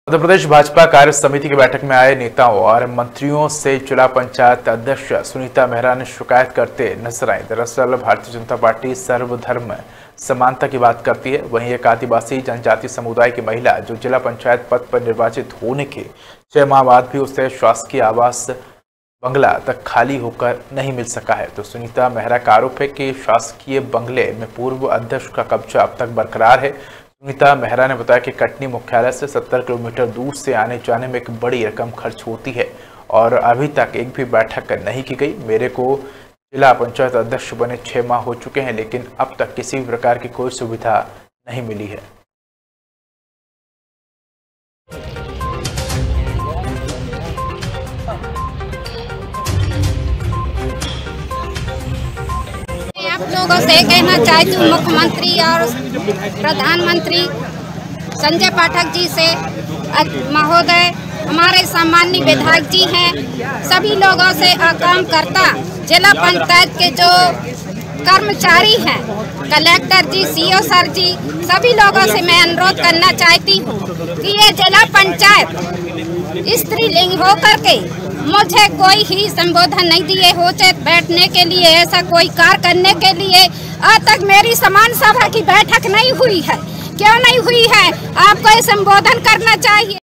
उत्तर प्रदेश भाजपा कार्य समिति की बैठक में आए नेताओं और मंत्रियों से जिला पंचायत अध्यक्ष सुनीता मेहरा ने शिकायत करते नजर आई। दरअसल भारतीय जनता पार्टी सर्वधर्म समानता की बात करती है, वहीं एक आदिवासी जनजाति समुदाय की महिला जो जिला पंचायत पद पर निर्वाचित होने के 6 माह बाद भी उसे शासकीय आवास बंगला तक खाली होकर नहीं मिल सका है। तो सुनीता मेहरा का आरोप है कि शासकीय बंगले में पूर्व अध्यक्ष का कब्जा अब तक बरकरार है। सुनीता मेहरा ने बताया कि कटनी मुख्यालय से 70 किलोमीटर दूर से आने जाने में एक बड़ी रकम खर्च होती है और अभी तक एक भी बैठक नहीं की गई। मेरे को जिला पंचायत अध्यक्ष बने 6 माह हो चुके हैं, लेकिन अब तक किसी भी प्रकार की कोई सुविधा नहीं मिली है। आप लोगों से कहना चाहती हूँ, मुख्यमंत्री और प्रधानमंत्री संजय पाठक जी से, महोदय हमारे सामान्य विधायक जी हैं, सभी लोगों से काम करता जिला पंचायत के जो कर्मचारी हैं, कलेक्टर जी, सीओ सर जी, सभी लोगों से मैं अनुरोध करना चाहती हूँ कि ये जिला पंचायत स्त्रीलिंग होकर के मुझे कोई ही संबोधन नहीं दिए हो, चाहे बैठने के लिए, ऐसा कोई कार्य करने के लिए आज तक मेरी समान सभा की बैठक नहीं हुई है। क्यों नहीं हुई है? आपको ये संबोधन करना चाहिए।